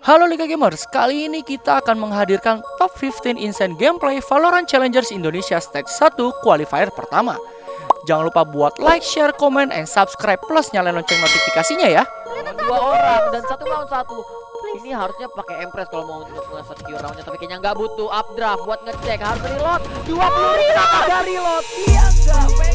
Halo Liga Gamers, kali ini kita akan menghadirkan top 15 insane gameplay Valorant Challengers Indonesia Stage 1 qualifier pertama. Jangan lupa buat like, share, comment, and subscribe plus nyalain lonceng notifikasinya ya. Dua orang dan satu lawan satu. Ini harusnya pakai Empress kalau mau untuk secure roundnya, tapi kayaknya nggak butuh updraft buat ngecek. Harus reload 20 ribu dari reload. Iya enggak.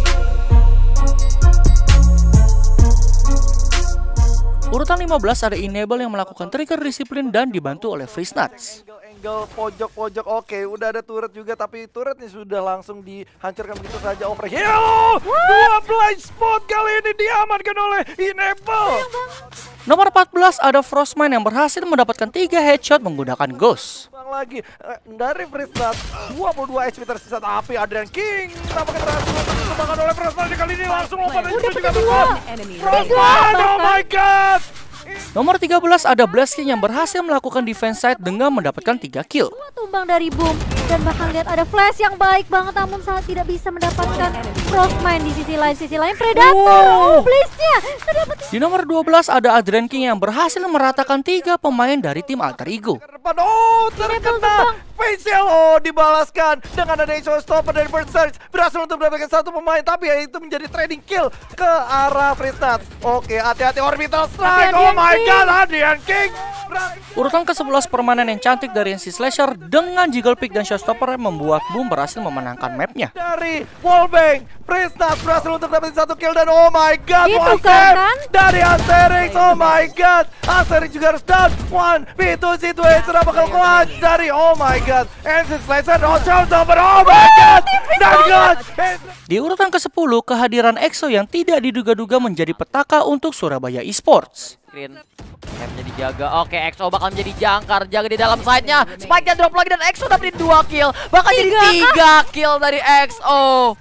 Urutan 15 ada Enable yang melakukan trigger disiplin dan dibantu oleh Freeze Nuts. Angle pojok-pojok, oke, udah ada turret juga, tapi turretnya sudah langsung dihancurkan begitu saja. Overheal, dua blind spot kali ini diamankan oleh Enable. Nomor 14 ada Frostmine yang berhasil mendapatkan 3 headshot menggunakan Ghost. Lagi dari Freeze Nuts, 22 HP tersisa, tapi Adrian King nampaknya berhasil dikembangkan oleh Freeze Nuts kali ini langsung lompat dan juga tepat. Frostmine, oh my god! Nomor 13 ada Blast King yang berhasil melakukan defense side dengan mendapatkan 3 kill. Tumbang dari Boom dan bahkan lihat ada flash yang baik banget namun saat tidak bisa mendapatkan Frostmine di sisi lain Predator. Blaze-nya terdapat. Di nomor 12 ada Adrian King yang berhasil meratakan 3 pemain dari tim Alter Ego. Oh, terkena facial, oh dibalaskan dengan ada showstopper dari Burst Surge, berhasil untuk mendapatkan satu pemain, tapi ya itu menjadi trading kill ke arah Freeze Nuts. Oke, hati-hati orbital strike. Oh my god, Adrian King. Urutan ke-11 permainan yang cantik dari NC Slasher dengan Jiggle Pick dan Showstopper membuat Boom berhasil memenangkan mapnya. Dari Wallbang, Freeze Nuts berhasil untuk dapetin satu kill dan oh my god, itu kan? dari Asterix, oh my god, Asterix juga harus down. 1v2 situation bakal clutch dari oh my god, NC Slasher, no Showstopper, oh my god, dan clutch. Di urutan ke-10 kehadiran EXO yang tidak diduga-duga menjadi petaka untuk Surabaya Esports. Screen capnya dijaga. Oke, EXO bakal menjadi jangkar, jaga di dalam side-nya. Spike-nya drop lagi dan EXO dapetin 2 kill. Bakal jadi 3 kill dari EXO.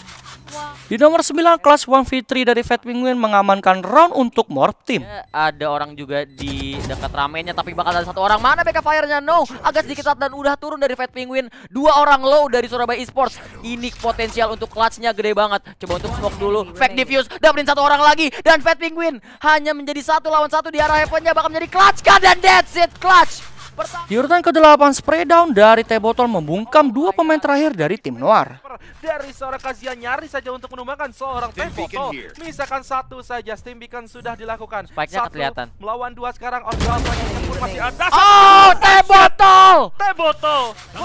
Di nomor 9 kelas 1v3 dari Fat Penguin mengamankan round untuk Morph Team. Ada orang juga di dekat ramennya, tapi bakal ada satu orang. Mana BK Fire-nya? No, agak sedikit saat dan udah turun dari Fat Penguin. 2 orang low dari Surabaya Esports. Ini potensial untuk clutch-nya gede banget. Coba untuk smoke dulu. Fake defuse, dapetin 1 orang lagi. Dan Fat Penguin hanya menjadi 1 lawan 1 di arah heaven-nya. Bakal menjadi clutch kan, dan that's it, clutch. Di urutan ke-8 spray down dari T-Bottle membungkam 2 pemain terakhir dari tim Noir. Dari seorang Kazia nyaris saja untuk menumbangkan seorang T-Bottle. Misalkan 1 saja, Steam Beacon sudah dilakukan. Spike-nya kelihatan. Melawan 2 sekarang, yang masih ada. Oh, T-Bottle! T-Bottle!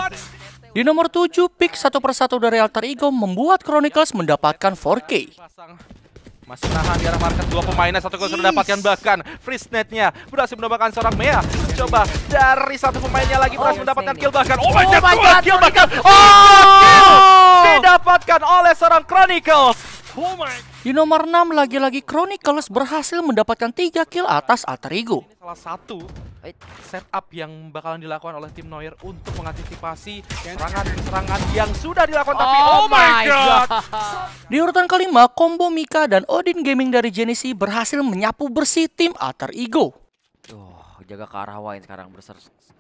Di nomor 7, pick 1 persatu dari Alter Ego membuat Chronicles mendapatkan 4K. Masih nahan di arah market, 2 pemainnya, 1 gol sudah dapatkan, bahkan Freeze Net-nya berhasil mendapatkan seorang Mea. Coba dari 1 pemainnya lagi berhasil mendapatkan kill, bahkan oh my god, 2 kill bahkan. Kill didapatkan oleh seorang Chronicles. Oh my. Di nomor 6 lagi-lagi Chronicles berhasil mendapatkan 3 kill atas Alter Ego. Salah satu setup yang bakalan dilakukan oleh tim Noir untuk mengantisipasi serangan yang sudah dilakukan, tapi oh my god. Di urutan kelima, combo Mika dan Odin Gaming dari Genesis berhasil menyapu bersih tim Alter Ego. Jaga ke arah Wine sekarang, berser.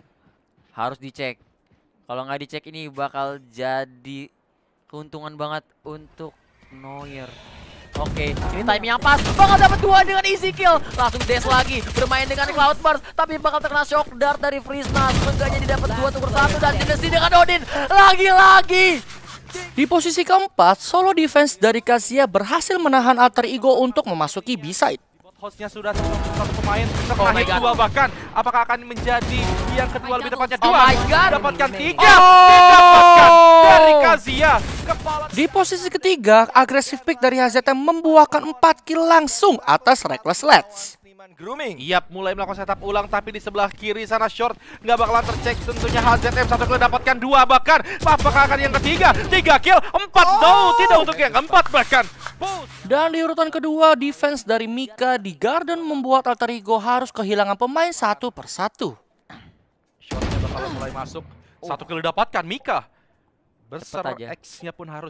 Harus dicek. Kalau nggak dicek ini bakal jadi keuntungan banget untuk Noir. Oke, ini timingnya pas. Bakal dapat 2 dengan easy kill. Langsung dash lagi, bermain dengan Cloud Burst, tapi bakal terkena shock dart dari Freeze Nuts. Enggak jadi dapat 2 tuker 1 dan Genesis dengan Odin lagi-lagi. Di posisi keempat, solo defense dari Kazia berhasil menahan Alter Ego untuk memasuki B-side. Hostnya sudah satu pemain terkena hit 2 bahkan. Apakah akan menjadi yang kedua lebih tepatnya 2? Dapatkan 3. Didapatkan dari Kazia. Di posisi ketiga, agresif pick dari HZM membuahkan 4 kill langsung atas Reckless Lads. Grooming. Yap, mulai melakukan setup ulang, tapi di sebelah kiri sana short nggak bakalan tercek tentunya. HZM 1 kill dapatkan 2 bahkan. Apakah akan yang ketiga? 3 kill, 4 no, tidak untuk yang keempat bahkan. Dan di urutan kedua, defense dari Mika di Garden membuat Alter Ego harus kehilangan pemain 1 persatu. Shotnya bakal mulai masuk. 1 kill didapatkan Mika. Berser X-nya pun harus.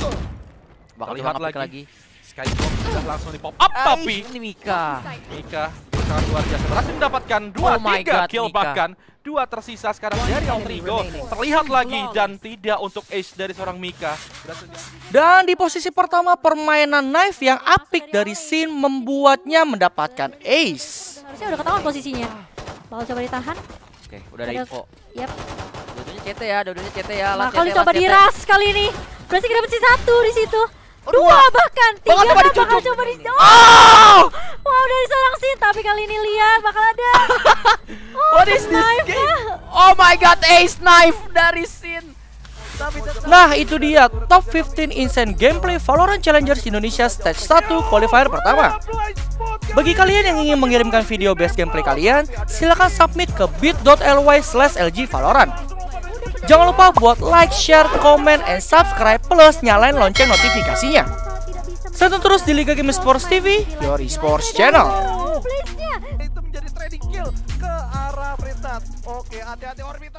Bakal lihat lagi. Skybomb sudah langsung di pop up, tapi ini Mika sangat luar biasa, berhasil mendapatkan 2-3 kill Mika. Bahkan 2 tersisa sekarang dari Alter Ego. Terlihat lagi dan tidak untuk ace dari seorang Mika. Dan di posisi pertama, permainan knife yang apik dari Sin membuatnya mendapatkan ace. Harusnya udah ketahuan posisinya. Bakal coba ditahan. Oke, udah ada Ada- info. Yap. Dua-duanya CT ya, dua-duanya CT ya. Nah, Last kalau CT, coba last CT. diras kali ini. Berarti kita dapat si 1 di situ. Oh, 2 dua. bahkan. 3 Bakal coba bakal dicucuk. coba di. Oh! Wow, dari seorang Sin, tapi kali ini lihat bakal ada. What is this game? Oh my god, ace knife dari Sin. Tapi tetap Nah, itu dia top 15 insane gameplay Valorant Challengers Indonesia Stage 1 qualifier pertama. Bagi kalian yang ingin mengirimkan video best gameplay kalian, silakan submit ke bit.ly/lgvalorant. Jangan lupa buat like, share, comment, and subscribe plus nyalain lonceng notifikasinya. Stay terus di Liga Game Sports TV, your esports channel. Please-nya. Itu menjadi trading kill ke arah Fristat. Oke, hati-hati Orbit.